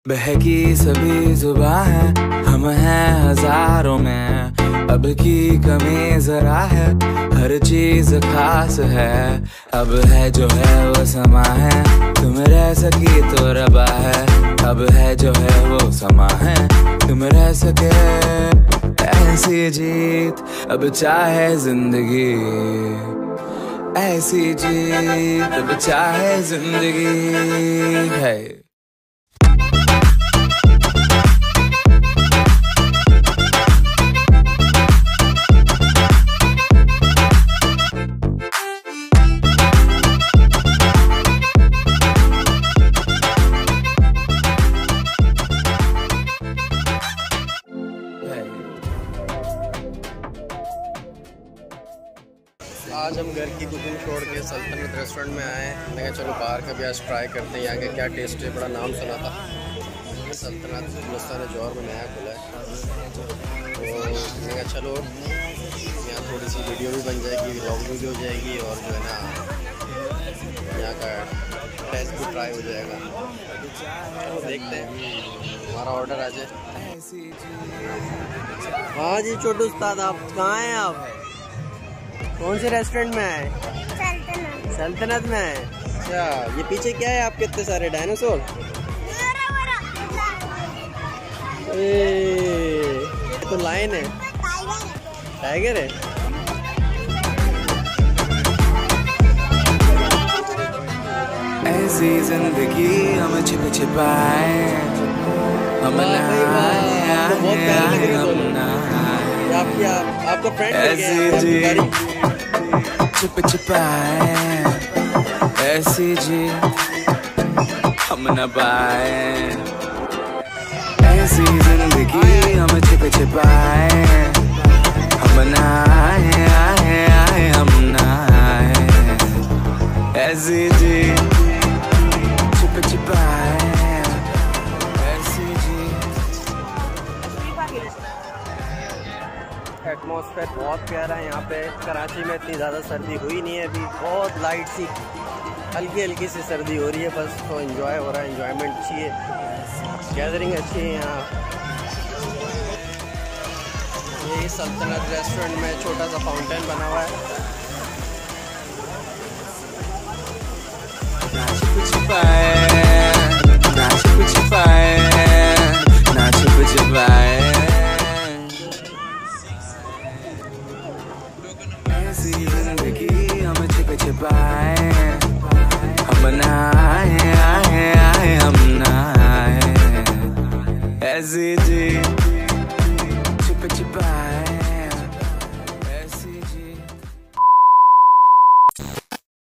बहकी सभी जुबां है, हम हैं हजारों में। अब की कमी जरा है, हर चीज खास है। अब है जो है वो समा है, तुम रह सकी तो रबा है। अब है जो है वो समा है, तुम रह सके ऐसी जीत। अब चाहे जिंदगी ऐसी जीत, अब चाहे जिंदगी है। आज हम घर की कुकिंग छोड़ के सल्तनत रेस्टोरेंट में आए हैं। मैं कहा चलो बाहर का भी आज ट्राई करते हैं, यहाँ का क्या टेस्ट है। बड़ा नाम सुना था सल्तनत गुलिस्तान जौहर में नया खुला है, तो मैं कहा चलो यहाँ थोड़ी सी वीडियो भी बन जाएगी, व्लॉग वीडियो हो जाएगी, और जो है ना यहाँ का टेस्ट भी ट्राई हो जाएगा। चलो देखते हैं हमारा ऑर्डर आ जाए। हाँ जी छोटू उस्ताद, आप कहाँ हैं? आप कौन से रेस्टोरेंट में आए? सल्तनत में आए। अच्छा, ये पीछे क्या है आपके? इतने सारे डायनासोर। ये तो लायन है, टाइगर है। ऐसी जिंदगी हम छिप छिपाए, हम आपका फ्रेंड छुप छुपाए, ऐसी जी हम न पाए। ऐसी जिंदगी हम छुप छुपाए, हम न आए, हम न आए। ऐसी जी छुप छुपाए, ऐसी जी। एटमॉस्फेयर बहुत प्यारा है यहाँ पे। कराची में इतनी ज़्यादा सर्दी हुई नहीं है अभी, बहुत लाइट सी हल्की हल्की सी सर्दी हो रही है बस। तो एंजॉय हो रहा है, एंजॉयमेंट अच्छी है, गैदरिंग अच्छी है यहाँ। यही सल्तनत रेस्टोरेंट में छोटा सा फाउंटेन बना हुआ है। ना छुप छुपाए, ना छुप छुपाए, ना छुप छुपाए। ऐसी जिंदगी हम छिप छिपाए, हम न आए, हम न आए। ऐसी